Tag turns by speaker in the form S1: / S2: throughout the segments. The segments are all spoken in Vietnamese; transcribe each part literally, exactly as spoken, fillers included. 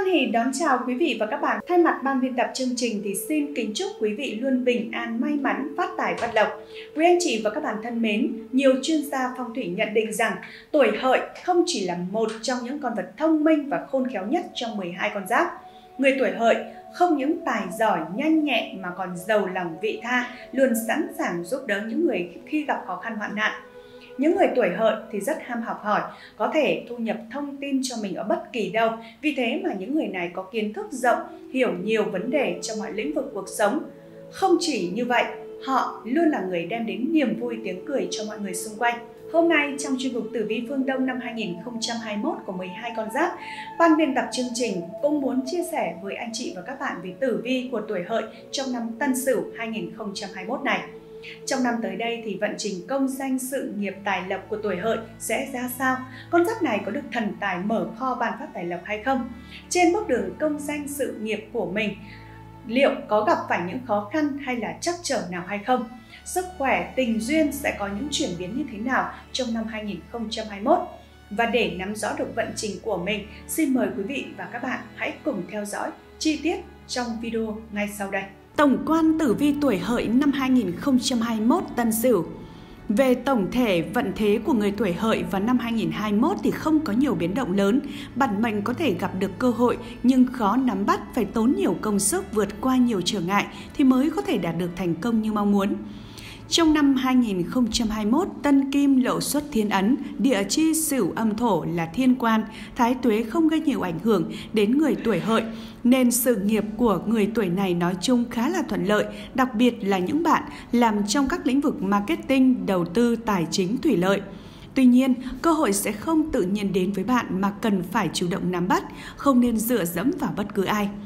S1: Hoan hỉ đón chào quý vị và các bạn. Thay mặt ban biên tập chương trình thì xin kính chúc quý vị luôn bình an, may mắn, phát tài, phát lộc. Quý anh chị và các bạn thân mến, nhiều chuyên gia phong thủy nhận định rằng tuổi Hợi không chỉ là một trong những con vật thông minh và khôn khéo nhất trong mười hai con giáp. Người tuổi Hợi không những tài giỏi, nhanh nhẹn mà còn giàu lòng vị tha, luôn sẵn sàng giúp đỡ những người khi gặp khó khăn hoạn nạn. Những người tuổi Hợi thì rất ham học hỏi, có thể thu nhập thông tin cho mình ở bất kỳ đâu. Vì thế mà những người này có kiến thức rộng, hiểu nhiều vấn đề trong mọi lĩnh vực cuộc sống. Không chỉ như vậy, họ luôn là người đem đến niềm vui, tiếng cười cho mọi người xung quanh. Hôm nay trong chuyên mục Tử vi Phương Đông năm hai nghìn không trăm hai mươi mốt của mười hai con giáp, ban biên tập chương trình cũng muốn chia sẻ với anh chị và các bạn về tử vi của tuổi Hợi trong năm Tân Sửu hai nghìn không trăm hai mươi mốt này. Trong năm tới đây thì vận trình công danh sự nghiệp tài lộc của tuổi Hợi sẽ ra sao? Con giáp này có được thần tài mở kho ban phát tài lộc hay không? Trên bước đường công danh sự nghiệp của mình, liệu có gặp phải những khó khăn hay là trắc trở nào hay không? Sức khỏe, tình duyên sẽ có những chuyển biến như thế nào trong năm hai nghìn không trăm hai mươi mốt? Và để nắm rõ được vận trình của mình, xin mời quý vị và các bạn hãy cùng theo dõi chi tiết trong video ngay sau đây. Tổng quan tử vi tuổi Hợi năm hai nghìn không trăm hai mươi mốt Tân Sửu. Về tổng thể, vận thế của người tuổi Hợi vào năm hai nghìn không trăm hai mươi mốt thì không có nhiều biến động lớn. Bản mệnh có thể gặp được cơ hội nhưng khó nắm bắt, phải tốn nhiều công sức vượt qua nhiều trở ngại thì mới có thể đạt được thành công như mong muốn. Trong năm hai nghìn không trăm hai mươi mốt, Tân Kim lộ xuất thiên ấn, địa chi Sửu âm thổ là thiên quan, thái tuế không gây nhiều ảnh hưởng đến người tuổi Hợi, nên sự nghiệp của người tuổi này nói chung khá là thuận lợi, đặc biệt là những bạn làm trong các lĩnh vực marketing, đầu tư, tài chính, thủy lợi. Tuy nhiên, cơ hội sẽ không tự nhiên đến với bạn mà cần phải chủ động nắm bắt, không nên dựa dẫm vào bất cứ ai.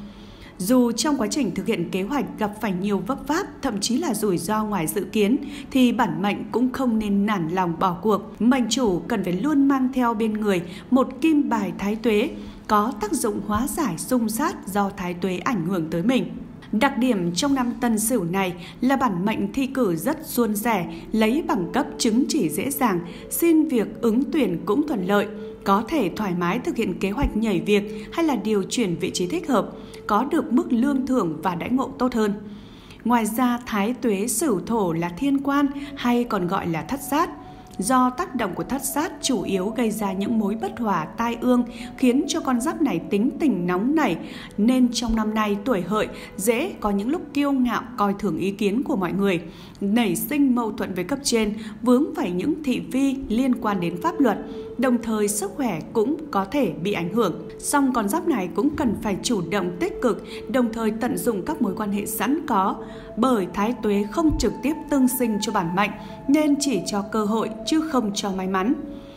S1: Dù trong quá trình thực hiện kế hoạch gặp phải nhiều vấp váp, thậm chí là rủi ro ngoài dự kiến, thì bản mệnh cũng không nên nản lòng bỏ cuộc. Mệnh chủ cần phải luôn mang theo bên người một kim bài thái tuế, có tác dụng hóa giải xung sát do thái tuế ảnh hưởng tới mình. Đặc điểm trong năm Tân Sửu này là bản mệnh thi cử rất suôn sẻ, lấy bằng cấp chứng chỉ dễ dàng, xin việc ứng tuyển cũng thuận lợi, có thể thoải mái thực hiện kế hoạch nhảy việc hay là điều chuyển vị trí thích hợp, có được mức lương thưởng và đãi ngộ tốt hơn. Ngoài ra, thái tuế Sửu thổ là thiên quan hay còn gọi là thất sát. Do tác động của thất sát chủ yếu gây ra những mối bất hòa, tai ương, khiến cho con giáp này tính tình nóng nảy, nên trong năm nay tuổi Hợi dễ có những lúc kiêu ngạo, coi thường ý kiến của mọi người, nảy sinh mâu thuẫn với cấp trên, vướng phải những thị phi liên quan đến pháp luật, đồng thời sức khỏe cũng có thể bị ảnh hưởng. Song con giáp này cũng cần phải chủ động tích cực, đồng thời tận dụng các mối quan hệ sẵn có, bởi thái tuế không trực tiếp tương sinh cho bản mệnh nên chỉ cho cơ hội chứ không cho may mắn.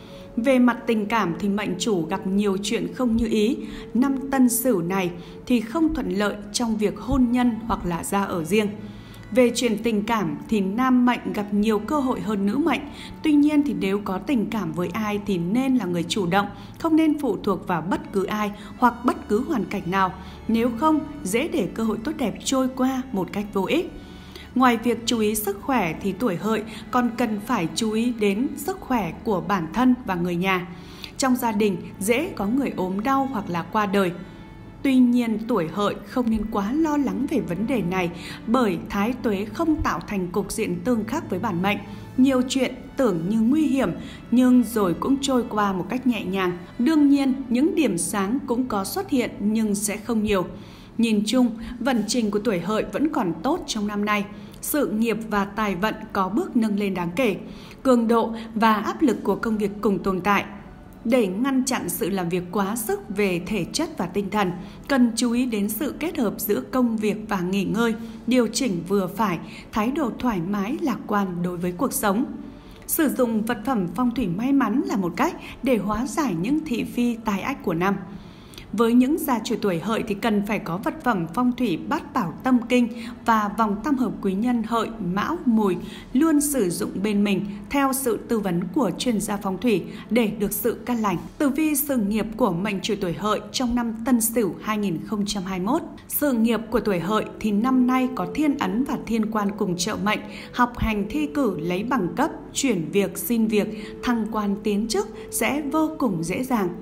S1: Về mặt tình cảm thì mệnh chủ gặp nhiều chuyện không như ý. Năm Tân Sửu này thì không thuận lợi trong việc hôn nhân hoặc là ra ở riêng. Về chuyện tình cảm thì nam mệnh gặp nhiều cơ hội hơn nữ mệnh. Tuy nhiên thì nếu có tình cảm với ai thì nên là người chủ động, không nên phụ thuộc vào bất cứ ai hoặc bất cứ hoàn cảnh nào. Nếu không, dễ để cơ hội tốt đẹp trôi qua một cách vô ích. Ngoài việc chú ý sức khỏe thì tuổi Hợi còn cần phải chú ý đến sức khỏe của bản thân và người nhà. Trong gia đình dễ có người ốm đau hoặc là qua đời. Tuy nhiên, tuổi Hợi không nên quá lo lắng về vấn đề này bởi thái tuế không tạo thành cục diện tương khắc với bản mệnh. Nhiều chuyện tưởng như nguy hiểm nhưng rồi cũng trôi qua một cách nhẹ nhàng. Đương nhiên, những điểm sáng cũng có xuất hiện nhưng sẽ không nhiều. Nhìn chung, vận trình của tuổi Hợi vẫn còn tốt trong năm nay. Sự nghiệp và tài vận có bước nâng lên đáng kể. Cường độ và áp lực của công việc cùng tồn tại. Để ngăn chặn sự làm việc quá sức về thể chất và tinh thần, cần chú ý đến sự kết hợp giữa công việc và nghỉ ngơi, điều chỉnh vừa phải, thái độ thoải mái, lạc quan đối với cuộc sống. Sử dụng vật phẩm phong thủy may mắn là một cách để hóa giải những thị phi tai ách của năm. Với những gia chủ tuổi Hợi thì cần phải có vật phẩm phong thủy bát bảo tâm kinh và vòng tam hợp quý nhân Hợi, Mão, Mùi luôn sử dụng bên mình theo sự tư vấn của chuyên gia phong thủy để được sự căn lành. Tử vi sự nghiệp của mệnh chủ tuổi Hợi trong năm Tân Sửu hai nghìn không trăm hai mươi mốt. Sự nghiệp của tuổi Hợi thì năm nay có thiên ấn và thiên quan cùng trợ mệnh, học hành thi cử lấy bằng cấp, chuyển việc, xin việc, thăng quan tiến chức sẽ vô cùng dễ dàng.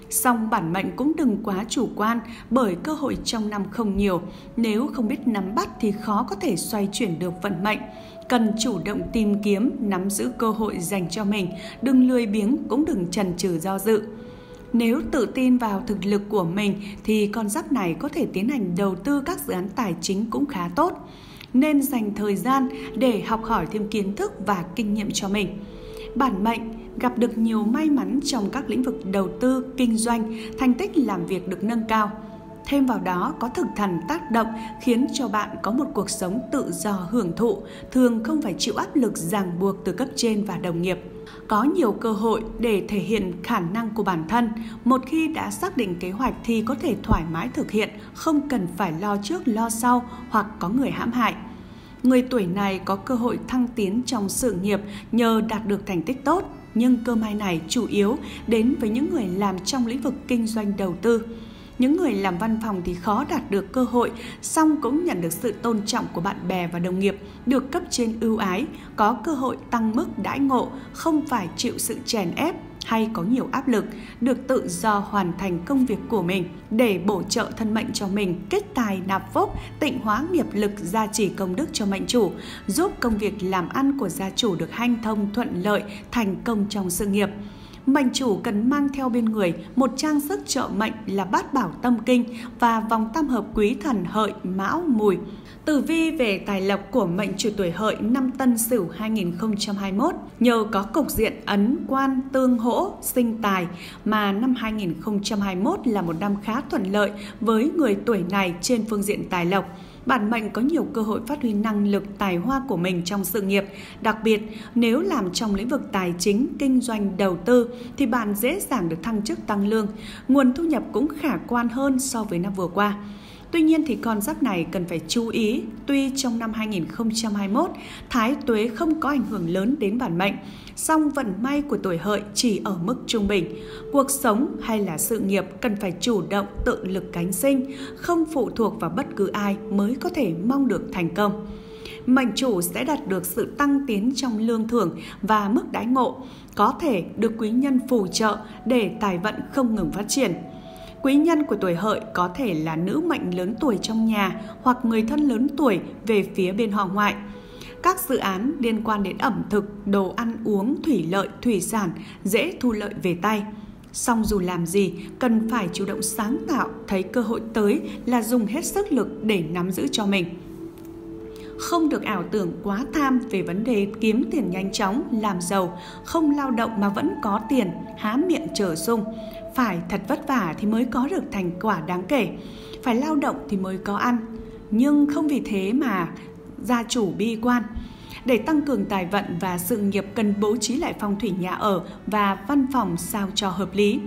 S1: Song bản mệnh cũng đừng quá chủ quan bởi cơ hội trong năm không nhiều. Nếu không biết nắm bắt thì khó có thể xoay chuyển được vận mệnh. Cần chủ động tìm kiếm, nắm giữ cơ hội dành cho mình, đừng lười biếng cũng đừng chần chừ do dự. Nếu tự tin vào thực lực của mình thì con giáp này có thể tiến hành đầu tư các dự án tài chính cũng khá tốt. Nên dành thời gian để học hỏi thêm kiến thức và kinh nghiệm cho mình. Bản mệnh gặp được nhiều may mắn trong các lĩnh vực đầu tư, kinh doanh, thành tích làm việc được nâng cao. Thêm vào đó có thực thần tác động khiến cho bạn có một cuộc sống tự do hưởng thụ, thường không phải chịu áp lực ràng buộc từ cấp trên và đồng nghiệp. Có nhiều cơ hội để thể hiện khả năng của bản thân. Một khi đã xác định kế hoạch thì có thể thoải mái thực hiện, không cần phải lo trước lo sau hoặc có người hãm hại. Người tuổi này có cơ hội thăng tiến trong sự nghiệp nhờ đạt được thành tích tốt, nhưng cơ may này chủ yếu đến với những người làm trong lĩnh vực kinh doanh đầu tư. Những người làm văn phòng thì khó đạt được cơ hội, song cũng nhận được sự tôn trọng của bạn bè và đồng nghiệp, được cấp trên ưu ái, có cơ hội tăng mức đãi ngộ, không phải chịu sự chèn ép hay có nhiều áp lực, được tự do hoàn thành công việc của mình. Để bổ trợ thân mệnh cho mình, kết tài nạp phúc, tịnh hóa nghiệp lực, gia trì công đức cho mệnh chủ, giúp công việc làm ăn của gia chủ được hanh thông thuận lợi, thành công trong sự nghiệp. Mệnh chủ cần mang theo bên người một trang sức trợ mệnh là bát bảo tâm kinh và vòng tam hợp quý thần Hợi, Mão, Mùi. Tử vi về tài lộc của mệnh chủ tuổi Hợi năm Tân Sửu hai nghìn không trăm hai mươi mốt, nhờ có cục diện ấn quan tương hỗ sinh tài mà năm hai nghìn không trăm hai mươi mốt là một năm khá thuận lợi với người tuổi này trên phương diện tài lộc. Bản mệnh có nhiều cơ hội phát huy năng lực tài hoa của mình trong sự nghiệp. Đặc biệt, nếu làm trong lĩnh vực tài chính, kinh doanh, đầu tư thì bạn dễ dàng được thăng chức tăng lương. Nguồn thu nhập cũng khả quan hơn so với năm vừa qua. Tuy nhiên thì con giáp này cần phải chú ý, tuy trong năm hai nghìn không trăm hai mươi mốt, thái tuế không có ảnh hưởng lớn đến bản mệnh, song vận may của tuổi Hợi chỉ ở mức trung bình. Cuộc sống hay là sự nghiệp cần phải chủ động tự lực cánh sinh, không phụ thuộc vào bất cứ ai mới có thể mong được thành công. Mệnh chủ sẽ đạt được sự tăng tiến trong lương thưởng và mức đãi ngộ, có thể được quý nhân phù trợ để tài vận không ngừng phát triển. Quý nhân của tuổi Hợi có thể là nữ mệnh lớn tuổi trong nhà hoặc người thân lớn tuổi về phía bên họ ngoại. Các dự án liên quan đến ẩm thực, đồ ăn uống, thủy lợi, thủy sản dễ thu lợi về tay. Song dù làm gì, cần phải chủ động sáng tạo, thấy cơ hội tới là dùng hết sức lực để nắm giữ cho mình. Không được ảo tưởng quá tham về vấn đề kiếm tiền nhanh chóng, làm giàu, không lao động mà vẫn có tiền, há miệng chờ sung. Phải thật vất vả thì mới có được thành quả đáng kể, phải lao động thì mới có ăn. Nhưng không vì thế mà gia chủ bi quan. Để tăng cường tài vận và sự nghiệp cần bố trí lại phong thủy nhà ở và văn phòng sao cho hợp lý.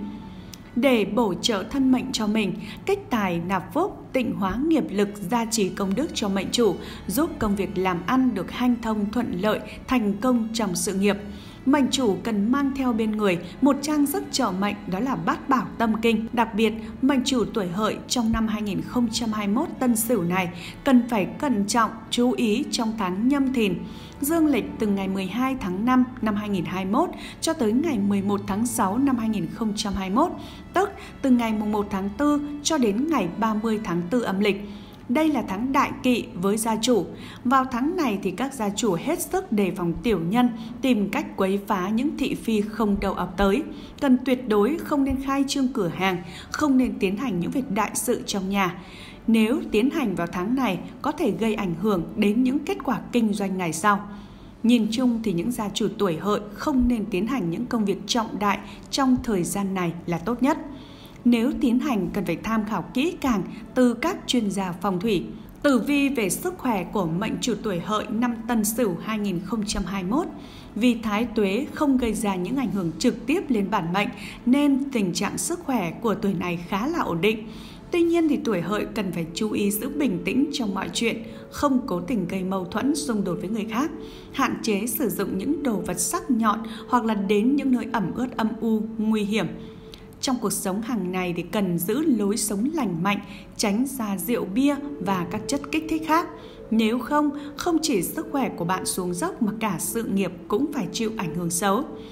S1: Để bổ trợ thân mệnh cho mình, cách tài nạp phúc, tịnh hóa nghiệp lực, gia trì công đức cho mệnh chủ, giúp công việc làm ăn được hanh thông thuận lợi, thành công trong sự nghiệp. Mệnh chủ cần mang theo bên người một trang sức trợ mệnh, đó là bát bảo tâm kinh. Đặc biệt, mệnh chủ tuổi Hợi trong năm hai nghìn không trăm hai mươi mốt Tân Sửu này cần phải cẩn trọng, chú ý trong tháng Nhâm Thìn, dương lịch từ ngày mười hai tháng năm năm hai nghìn không trăm hai mươi mốt cho tới ngày mười một tháng sáu năm hai nghìn không trăm hai mươi mốt, tức từ ngày mùng một tháng tư cho đến ngày ba mươi tháng tư âm lịch. Đây là tháng đại kỵ với gia chủ. Vào tháng này thì các gia chủ hết sức đề phòng tiểu nhân, tìm cách quấy phá những thị phi không đầu ập tới. Cần tuyệt đối không nên khai trương cửa hàng, không nên tiến hành những việc đại sự trong nhà. Nếu tiến hành vào tháng này có thể gây ảnh hưởng đến những kết quả kinh doanh ngày sau. Nhìn chung thì những gia chủ tuổi Hợi không nên tiến hành những công việc trọng đại trong thời gian này là tốt nhất. Nếu tiến hành cần phải tham khảo kỹ càng từ các chuyên gia phong thủy. Tử vi về sức khỏe của mệnh chủ tuổi Hợi năm Tân Sửu hai nghìn không trăm hai mươi mốt. Vì thái tuế không gây ra những ảnh hưởng trực tiếp lên bản mệnh nên tình trạng sức khỏe của tuổi này khá là ổn định. Tuy nhiên thì tuổi Hợi cần phải chú ý giữ bình tĩnh trong mọi chuyện, không cố tình gây mâu thuẫn xung đột với người khác, hạn chế sử dụng những đồ vật sắc nhọn hoặc là đến những nơi ẩm ướt âm u, nguy hiểm. Trong cuộc sống hàng ngày thì cần giữ lối sống lành mạnh, tránh xa rượu bia và các chất kích thích khác. Nếu không, không chỉ sức khỏe của bạn xuống dốc mà cả sự nghiệp cũng phải chịu ảnh hưởng xấu.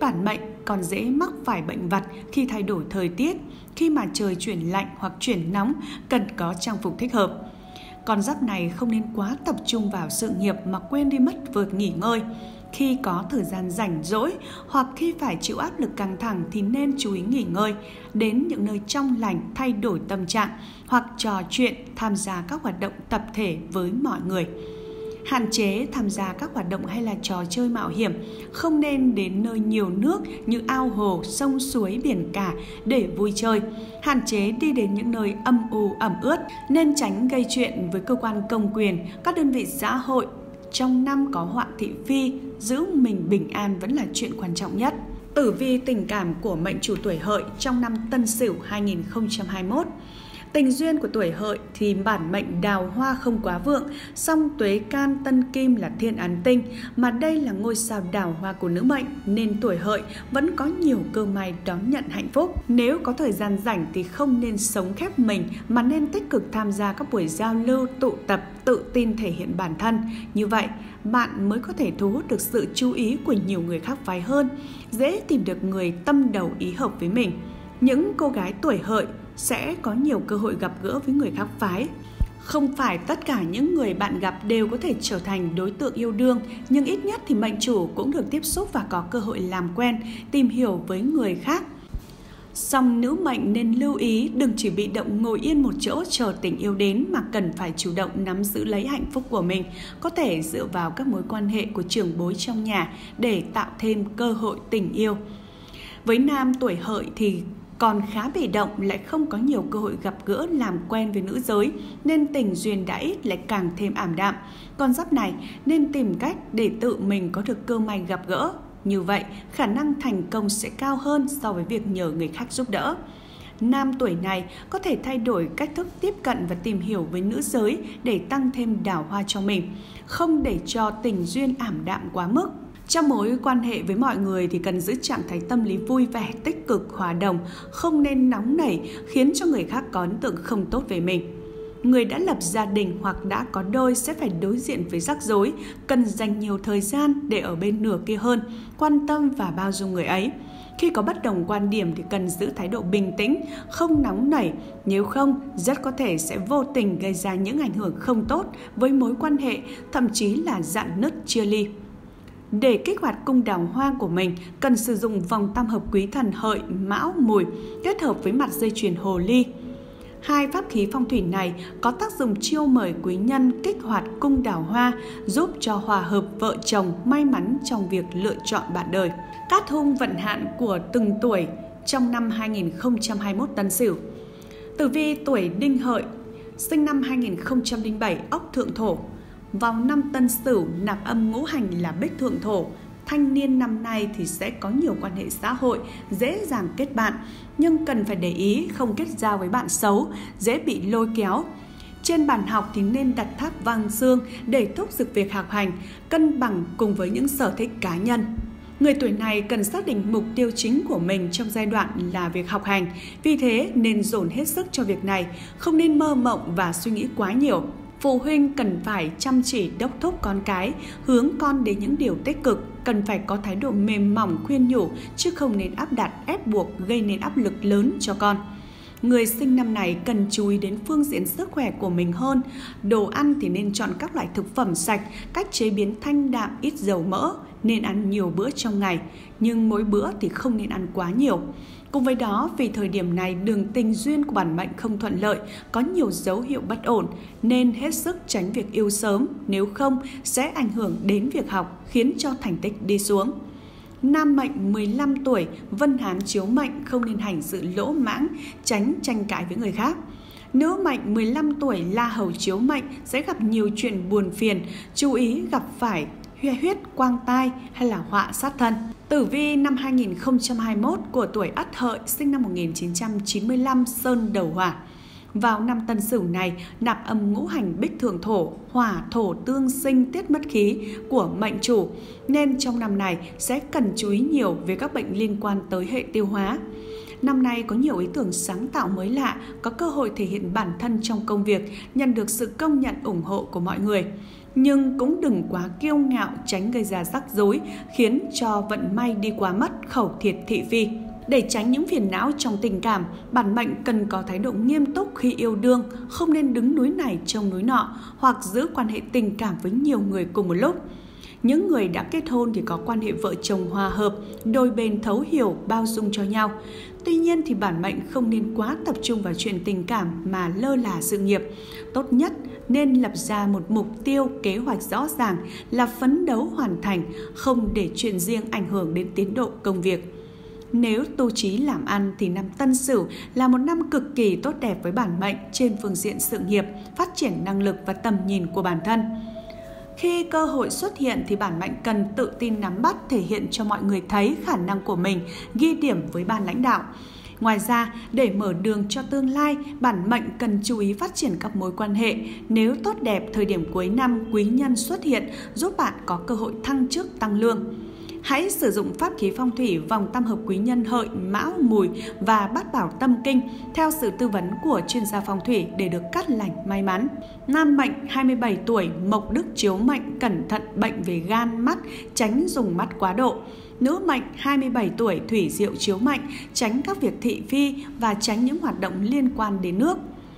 S1: bản mệnh còn dễ mắc phải bệnh vặt khi thay đổi thời tiết, khi mà trời chuyển lạnh hoặc chuyển nóng, cần có trang phục thích hợp. Con giáp này không nên quá tập trung vào sự nghiệp mà quên đi mất việc nghỉ ngơi. Khi có thời gian rảnh rỗi hoặc khi phải chịu áp lực căng thẳng thì nên chú ý nghỉ ngơi, đến những nơi trong lành thay đổi tâm trạng hoặc trò chuyện, tham gia các hoạt động tập thể với mọi người. Hạn chế tham gia các hoạt động hay là trò chơi mạo hiểm, không nên đến nơi nhiều nước như ao hồ, sông suối, biển cả để vui chơi. Hạn chế đi đến những nơi âm u, ẩm ướt, nên tránh gây chuyện với cơ quan công quyền, các đơn vị xã hội. Trong năm có họa thị phi, giữ mình bình an vẫn là chuyện quan trọng nhất. Tử vi tình cảm của mệnh chủ tuổi Hợi trong năm Tân Sửu hai nghìn không trăm hai mươi mốt. Tình duyên của tuổi Hợi thì bản mệnh đào hoa không quá vượng, song tuế can tân kim là thiên ấn tinh, mà đây là ngôi sao đào hoa của nữ mệnh, nên tuổi Hợi vẫn có nhiều cơ may đón nhận hạnh phúc. Nếu có thời gian rảnh thì không nên sống khép mình, mà nên tích cực tham gia các buổi giao lưu, tụ tập, tự tin thể hiện bản thân. Như vậy, bạn mới có thể thu hút được sự chú ý của nhiều người khác phái hơn, dễ tìm được người tâm đầu ý hợp với mình. Những cô gái tuổi Hợi sẽ có nhiều cơ hội gặp gỡ với người khác phái. Không phải tất cả những người bạn gặp đều có thể trở thành đối tượng yêu đương, nhưng ít nhất thì mệnh chủ cũng được tiếp xúc và có cơ hội làm quen, tìm hiểu với người khác. Song nữ mệnh nên lưu ý đừng chỉ bị động ngồi yên một chỗ chờ tình yêu đến, mà cần phải chủ động nắm giữ lấy hạnh phúc của mình, có thể dựa vào các mối quan hệ của trưởng bối trong nhà để tạo thêm cơ hội tình yêu. Với nam tuổi Hợi thì còn khá bị động, lại không có nhiều cơ hội gặp gỡ làm quen với nữ giới, nên tình duyên đã ít lại càng thêm ảm đạm. Con giáp này nên tìm cách để tự mình có được cơ may gặp gỡ. Như vậy, khả năng thành công sẽ cao hơn so với việc nhờ người khác giúp đỡ. Nam tuổi này có thể thay đổi cách thức tiếp cận và tìm hiểu với nữ giới để tăng thêm đào hoa cho mình, không để cho tình duyên ảm đạm quá mức. Trong mối quan hệ với mọi người thì cần giữ trạng thái tâm lý vui vẻ, tích cực, hòa đồng, không nên nóng nảy khiến cho người khác có ấn tượng không tốt về mình. Người đã lập gia đình hoặc đã có đôi sẽ phải đối diện với rắc rối, cần dành nhiều thời gian để ở bên nửa kia hơn, quan tâm và bao dung người ấy. Khi có bất đồng quan điểm thì cần giữ thái độ bình tĩnh, không nóng nảy, nếu không rất có thể sẽ vô tình gây ra những ảnh hưởng không tốt với mối quan hệ, thậm chí là rạn nứt chia ly. Để kích hoạt cung đào hoa của mình, cần sử dụng vòng tam hợp quý thần Hợi, Mão, Mùi kết hợp với mặt dây chuyền hồ ly. Hai pháp khí phong thủy này có tác dụng chiêu mời quý nhân, kích hoạt cung đào hoa, giúp cho hòa hợp vợ chồng, may mắn trong việc lựa chọn bạn đời. Cát hung vận hạn của từng tuổi trong năm hai nghìn không trăm hai mươi mốt Tân Sửu. Tử vi tuổi Đinh Hợi, sinh năm hai nghìn không trăm lẻ bảy, ốc thượng thổ. Vào năm Tân Sửu, nạp âm ngũ hành là bích thượng thổ. Thanh niên năm nay thì sẽ có nhiều quan hệ xã hội, dễ dàng kết bạn, nhưng cần phải để ý không kết giao với bạn xấu, dễ bị lôi kéo. Trên bàn học thì nên đặt tháp vang xương để thúc giục việc học hành, cân bằng cùng với những sở thích cá nhân. Người tuổi này cần xác định mục tiêu chính của mình trong giai đoạn là việc học hành, vì thế nên dồn hết sức cho việc này, không nên mơ mộng và suy nghĩ quá nhiều. Phụ huynh cần phải chăm chỉ đốc thúc con cái, hướng con đến những điều tích cực, cần phải có thái độ mềm mỏng khuyên nhủ, chứ không nên áp đặt, ép buộc, gây nên áp lực lớn cho con. Người sinh năm này cần chú ý đến phương diện sức khỏe của mình hơn. Đồ ăn thì nên chọn các loại thực phẩm sạch, cách chế biến thanh đạm, ít dầu mỡ, nên ăn nhiều bữa trong ngày, nhưng mỗi bữa thì không nên ăn quá nhiều. Cùng với đó, vì thời điểm này đường tình duyên của bản mệnh không thuận lợi, có nhiều dấu hiệu bất ổn, nên hết sức tránh việc yêu sớm, nếu không sẽ ảnh hưởng đến việc học, khiến cho thành tích đi xuống. Nam mệnh mười lăm tuổi, Vân Hán chiếu mệnh, không nên hành sự lỗ mãng, tránh tranh cãi với người khác. Nữ mệnh mười lăm tuổi, La Hầu chiếu mệnh, sẽ gặp nhiều chuyện buồn phiền, chú ý gặp phải huyết quang tai hay là họa sát thân. Tử vi năm hai nghìn không trăm hai mươi mốt của tuổi Ất Hợi, sinh năm một nghìn chín trăm chín mươi lăm, Sơn Đầu Hỏa. Vào năm Tân Sửu này, nạp âm ngũ hành bích thượng thổ, hỏa thổ tương sinh tiết mất khí của mệnh chủ, nên trong năm này sẽ cần chú ý nhiều về các bệnh liên quan tới hệ tiêu hóa. Năm nay có nhiều ý tưởng sáng tạo mới lạ, có cơ hội thể hiện bản thân trong công việc, nhận được sự công nhận ủng hộ của mọi người. Nhưng cũng đừng quá kiêu ngạo, tránh gây ra rắc rối, khiến cho vận may đi quá mất, khẩu thiệt thị phi. Để tránh những phiền não trong tình cảm, bản mệnh cần có thái độ nghiêm túc khi yêu đương, không nên đứng núi này trông núi nọ hoặc giữ quan hệ tình cảm với nhiều người cùng một lúc. Những người đã kết hôn thì có quan hệ vợ chồng hòa hợp, đôi bên thấu hiểu, bao dung cho nhau. Tuy nhiên thì bản mệnh không nên quá tập trung vào chuyện tình cảm mà lơ là sự nghiệp. Tốt nhất nên lập ra một mục tiêu, kế hoạch rõ ràng là phấn đấu hoàn thành, không để chuyện riêng ảnh hưởng đến tiến độ công việc. Nếu tu chí làm ăn thì năm Tân Sửu là một năm cực kỳ tốt đẹp với bản mệnh trên phương diện sự nghiệp, phát triển năng lực và tầm nhìn của bản thân. Khi cơ hội xuất hiện thì bản mệnh cần tự tin nắm bắt, thể hiện cho mọi người thấy khả năng của mình, ghi điểm với ban lãnh đạo. Ngoài ra, để mở đường cho tương lai, bản mệnh cần chú ý phát triển các mối quan hệ. Nếu tốt đẹp, thời điểm cuối năm quý nhân xuất hiện giúp bạn có cơ hội thăng chức tăng lương. Hãy sử dụng pháp khí phong thủy vòng tam hợp quý nhân Hợi, Mão, Mùi và Bát Bảo Tâm Kinh theo sự tư vấn của chuyên gia phong thủy để được cát lành may mắn. Nam mệnh hai mươi bảy tuổi, Mộc Đức chiếu mệnh, cẩn thận bệnh về gan, mắt, tránh dùng mắt quá độ. Nữ mệnh hai mươi bảy tuổi, Thủy Diệu chiếu mệnh, tránh các việc thị phi và tránh những hoạt động liên quan đến nước.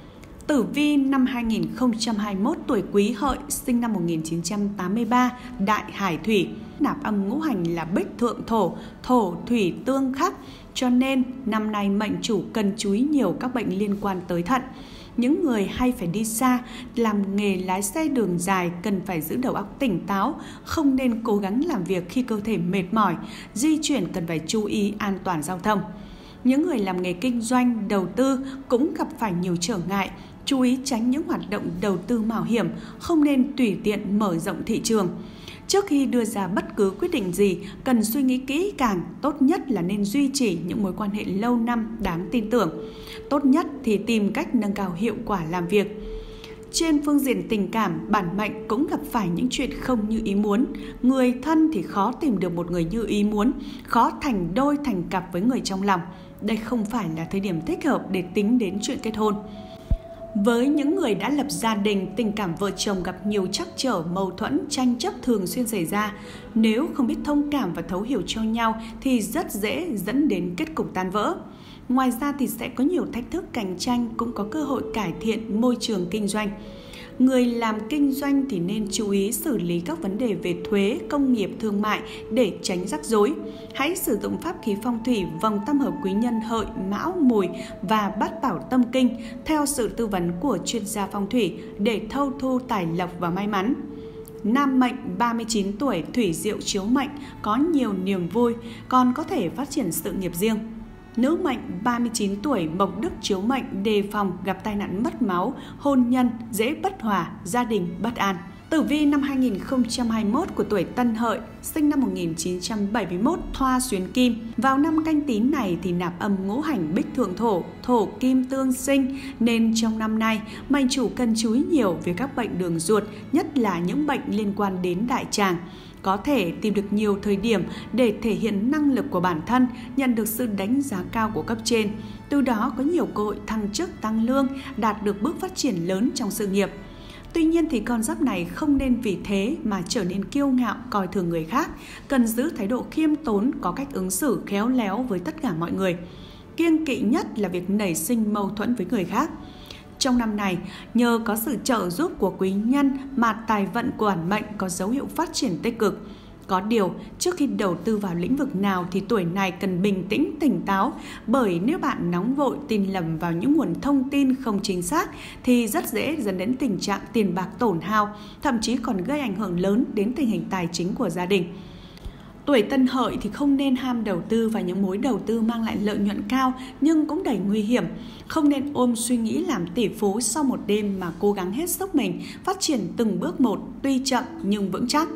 S1: Tử vi năm hai nghìn không trăm hai mươi mốt, tuổi Quý Hợi, sinh năm một nghìn chín trăm tám mươi ba, Đại Hải Thủy. Nạp âm ngũ hành là Bích Thượng Thổ, thổ thủy tương khắc, cho nên năm nay mệnh chủ cần chú ý nhiều các bệnh liên quan tới thận. Những người hay phải đi xa, làm nghề lái xe đường dài cần phải giữ đầu óc tỉnh táo, không nên cố gắng làm việc khi cơ thể mệt mỏi, di chuyển cần phải chú ý an toàn giao thông. Những người làm nghề kinh doanh, đầu tư cũng gặp phải nhiều trở ngại, chú ý tránh những hoạt động đầu tư mạo hiểm, không nên tùy tiện mở rộng thị trường. Trước khi đưa ra bất cứ quyết định gì, cần suy nghĩ kỹ càng, tốt nhất là nên duy trì những mối quan hệ lâu năm đáng tin tưởng. Tốt nhất thì tìm cách nâng cao hiệu quả làm việc. Trên phương diện tình cảm, bản mệnh cũng gặp phải những chuyện không như ý muốn. Người thân thì khó tìm được một người như ý muốn, khó thành đôi thành cặp với người trong lòng. Đây không phải là thời điểm thích hợp để tính đến chuyện kết hôn. Với những người đã lập gia đình, tình cảm vợ chồng gặp nhiều trắc trở, mâu thuẫn, tranh chấp thường xuyên xảy ra. Nếu không biết thông cảm và thấu hiểu cho nhau thì rất dễ dẫn đến kết cục tan vỡ. Ngoài ra thì sẽ có nhiều thách thức cạnh tranh, cũng có cơ hội cải thiện môi trường kinh doanh. Người làm kinh doanh thì nên chú ý xử lý các vấn đề về thuế, công nghiệp, thương mại để tránh rắc rối. Hãy sử dụng pháp khí phong thủy vòng tam hợp quý nhân Hợi, Mão, Mùi và Bát Bảo Tâm Kinh theo sự tư vấn của chuyên gia phong thủy để thâu thu tài lộc và may mắn. Nam mệnh ba mươi chín tuổi, Thủy Diệu chiếu mệnh, có nhiều niềm vui, còn có thể phát triển sự nghiệp riêng. Nữ mệnh ba mươi chín tuổi, Mộc Đức chiếu mệnh, đề phòng gặp tai nạn mất máu, hôn nhân dễ bất hòa, gia đình bất an. Tử vi năm hai nghìn không trăm hai mươi mốt của tuổi Tân Hợi, sinh năm một nghìn chín trăm bảy mươi mốt, Thoa xuyến kim. Vào năm Canh Tí này thì nạp âm ngũ hành Bích Thượng Thổ, thổ kim tương sinh, nên trong năm nay mệnh chủ cần chú ý nhiều về các bệnh đường ruột, nhất là những bệnh liên quan đến đại tràng. Có thể tìm được nhiều thời điểm để thể hiện năng lực của bản thân, nhận được sự đánh giá cao của cấp trên. Từ đó có nhiều cơ hội thăng chức, tăng lương, đạt được bước phát triển lớn trong sự nghiệp. Tuy nhiên thì con giáp này không nên vì thế mà trở nên kiêu ngạo, coi thường người khác. Cần giữ thái độ khiêm tốn, có cách ứng xử khéo léo với tất cả mọi người. Kiêng kỵ nhất là việc nảy sinh mâu thuẫn với người khác. Trong năm này, nhờ có sự trợ giúp của quý nhân mà tài vận của bản mệnh có dấu hiệu phát triển tích cực. Có điều, trước khi đầu tư vào lĩnh vực nào thì tuổi này cần bình tĩnh, tỉnh táo, bởi nếu bạn nóng vội tin lầm vào những nguồn thông tin không chính xác thì rất dễ dẫn đến tình trạng tiền bạc tổn hao, thậm chí còn gây ảnh hưởng lớn đến tình hình tài chính của gia đình. Tuổi Tân Hợi thì không nên ham đầu tư vào những mối đầu tư mang lại lợi nhuận cao nhưng cũng đầy nguy hiểm. Không nên ôm suy nghĩ làm tỷ phú sau một đêm mà cố gắng hết sức mình, phát triển từng bước một, tuy chậm nhưng vững chắc.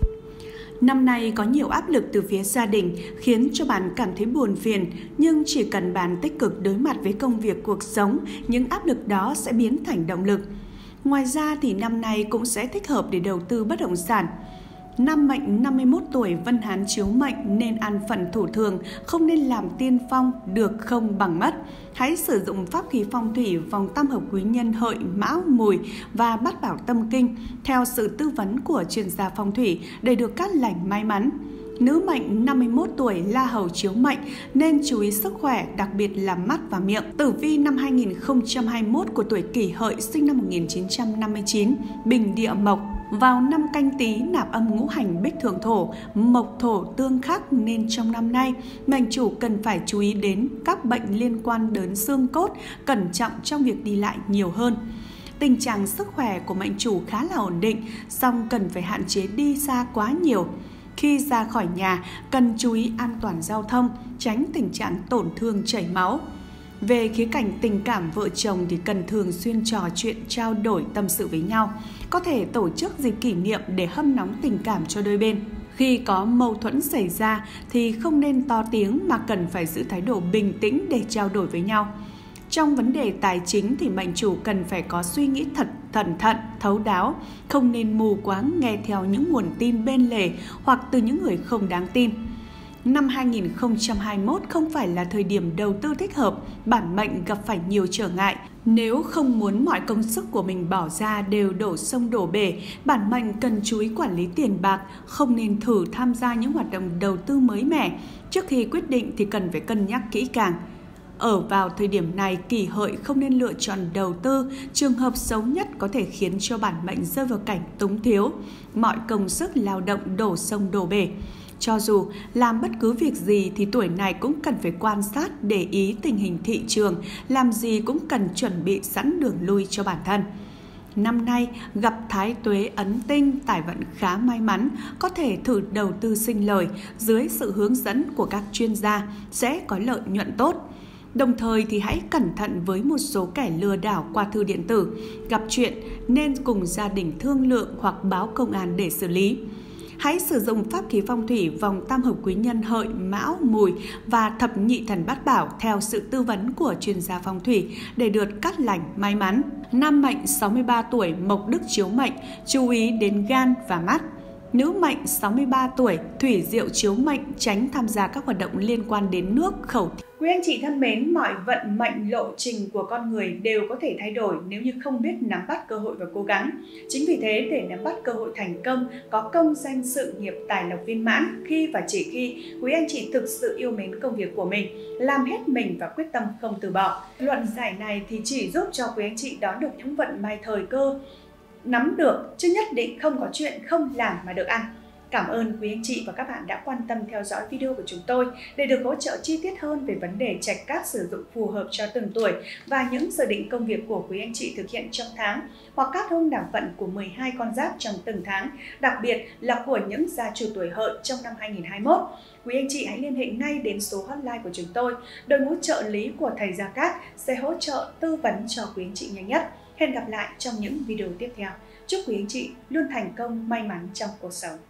S1: Năm nay có nhiều áp lực từ phía gia đình khiến cho bạn cảm thấy buồn phiền, nhưng chỉ cần bạn tích cực đối mặt với công việc cuộc sống, những áp lực đó sẽ biến thành động lực. Ngoài ra thì năm nay cũng sẽ thích hợp để đầu tư bất động sản. Nam mệnh năm mươi mốt tuổi Vân Hán chiếu mệnh nên ăn phần thủ thường, không nên làm tiên phong, được không bằng mất. Hãy sử dụng pháp khí phong thủy vòng tam hợp quý nhân Hợi, Mão, Mùi và Bát Bảo Tâm Kinh theo sự tư vấn của chuyên gia phong thủy để được cát lành may mắn. Nữ mệnh năm mươi mốt tuổi La Hầu chiếu mệnh nên chú ý sức khỏe, đặc biệt là mắt và miệng. Tử vi năm hai nghìn không trăm hai mươi mốt của tuổi Kỷ Hợi sinh năm một nghìn chín trăm năm mươi chín, bình địa mộc. Vào năm Canh Tý nạp âm ngũ hành bích thượng thổ, mộc thổ tương khắc nên trong năm nay, mệnh chủ cần phải chú ý đến các bệnh liên quan đến xương cốt, cẩn trọng trong việc đi lại nhiều hơn. Tình trạng sức khỏe của mệnh chủ khá là ổn định, song cần phải hạn chế đi xa quá nhiều. Khi ra khỏi nhà, cần chú ý an toàn giao thông, tránh tình trạng tổn thương chảy máu. Về khía cạnh tình cảm vợ chồng thì cần thường xuyên trò chuyện, trao đổi tâm sự với nhau. Có thể tổ chức dịp kỷ niệm để hâm nóng tình cảm cho đôi bên. Khi có mâu thuẫn xảy ra thì không nên to tiếng mà cần phải giữ thái độ bình tĩnh để trao đổi với nhau. Trong vấn đề tài chính thì mệnh chủ cần phải có suy nghĩ thật cẩn thận, thấu đáo, không nên mù quáng nghe theo những nguồn tin bên lề hoặc từ những người không đáng tin. Năm hai nghìn không trăm hai mươi mốt không phải là thời điểm đầu tư thích hợp, bản mệnh gặp phải nhiều trở ngại. Nếu không muốn mọi công sức của mình bỏ ra đều đổ sông đổ bể, bản mệnh cần chú ý quản lý tiền bạc, không nên thử tham gia những hoạt động đầu tư mới mẻ. Trước khi quyết định thì cần phải cân nhắc kỹ càng. Ở vào thời điểm này, Kỷ Hợi không nên lựa chọn đầu tư, trường hợp xấu nhất có thể khiến cho bản mệnh rơi vào cảnh túng thiếu, mọi công sức lao động đổ sông đổ bể. Cho dù làm bất cứ việc gì thì tuổi này cũng cần phải quan sát, để ý tình hình thị trường, làm gì cũng cần chuẩn bị sẵn đường lui cho bản thân. Năm nay gặp Thái Tuế ấn tinh, tài vận khá may mắn, có thể thử đầu tư sinh lời, dưới sự hướng dẫn của các chuyên gia sẽ có lợi nhuận tốt. Đồng thời thì hãy cẩn thận với một số kẻ lừa đảo qua thư điện tử, gặp chuyện nên cùng gia đình thương lượng hoặc báo công an để xử lý. Hãy sử dụng pháp khí phong thủy vòng tam hợp quý nhân Hợi, Mão, Mùi và thập nhị thần bát bảo theo sự tư vấn của chuyên gia phong thủy để được cát lành may mắn. Nam mệnh sáu mươi ba tuổi Mộc Đức chiếu mệnh, chú ý đến gan và mắt. Nữ mệnh sáu mươi ba tuổi Thủy Diệu chiếu mệnh, tránh tham gia các hoạt động liên quan đến nước, khẩu. Quý anh chị thân mến, mọi vận mệnh lộ trình của con người đều có thể thay đổi nếu như không biết nắm bắt cơ hội và cố gắng. Chính vì thế, để nắm bắt cơ hội thành công, có công danh sự nghiệp tài lộc viên mãn, khi và chỉ khi quý anh chị thực sự yêu mến công việc của mình, làm hết mình và quyết tâm không từ bỏ. Luận giải này thì chỉ giúp cho quý anh chị đón được những vận may thời cơ, nắm được, chứ nhất định không có chuyện không làm mà được ăn. Cảm ơn quý anh chị và các bạn đã quan tâm theo dõi video của chúng tôi để được hỗ trợ chi tiết hơn về vấn đề trạch cát sử dụng phù hợp cho từng tuổi và những dự định công việc của quý anh chị thực hiện trong tháng, hoặc các hung đẳng vận của mười hai con giáp trong từng tháng, đặc biệt là của những gia chủ tuổi Hợi trong năm hai nghìn không trăm hai mươi mốt. Quý anh chị hãy liên hệ ngay đến số hotline của chúng tôi. Đội ngũ trợ lý của thầy Gia Cát sẽ hỗ trợ tư vấn cho quý anh chị nhanh nhất. Hẹn gặp lại trong những video tiếp theo. Chúc quý anh chị luôn thành công, may mắn trong cuộc sống.